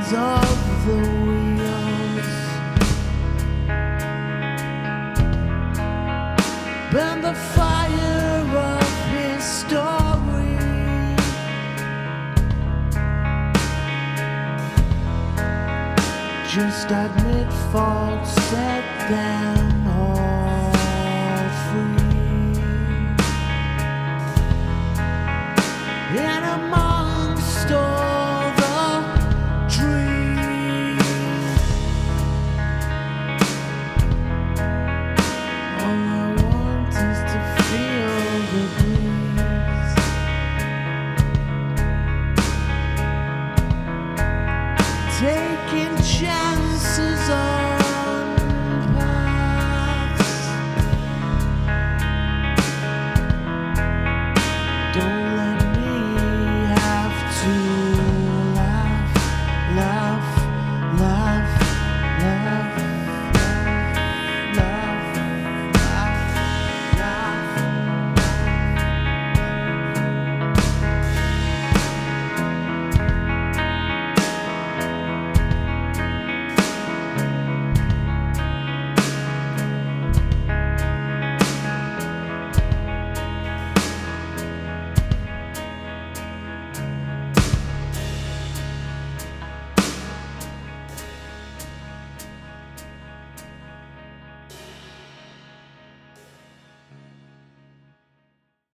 hands of the wheels. Burn the fire of his story. Just admit fault, set them all free. In amongst all the trees, all I want is to feel the breeze. Taking chances on